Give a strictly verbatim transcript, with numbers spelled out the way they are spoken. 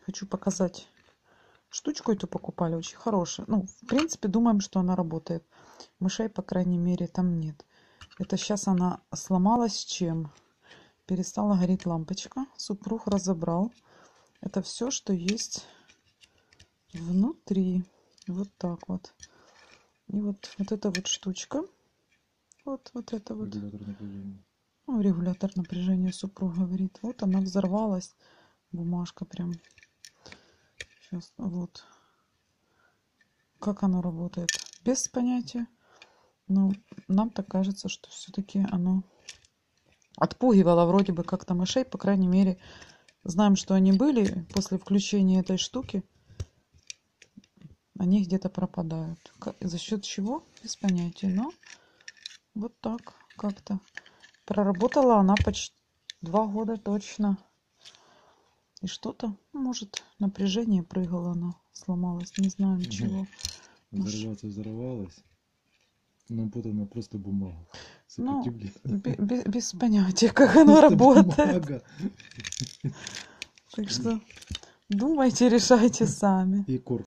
Хочу показать. Штучку эту покупали, очень хорошая. Ну, в принципе, думаем, что она работает. Мышей, по крайней мере, там нет. Это сейчас она сломалась чем? Перестала гореть лампочка. Супруг разобрал. Это все, что есть внутри. Вот так вот. И вот, вот эта вот штучка. Вот, вот это вот. Регулятор напряжения. Ну, регулятор напряжения, супруг говорит. Вот она взорвалась. Бумажка прям. Сейчас, вот. Как оно работает? Без понятия. Но нам так кажется, что все-таки оно отпугивало вроде бы как-то мышей. По крайней мере, знаем, что они были после включения этой штуки. Они где-то пропадают. За счет чего? Без понятия. Но вот так как-то. Проработала она почти два года точно. И что-то, может, напряжение прыгало, оно сломалось. Не знаю ничего. Взорваться взорвалась. Но вот она просто бумага. Ну, без, без понятия, как оно работает. Так что думайте, решайте сами. И корпус.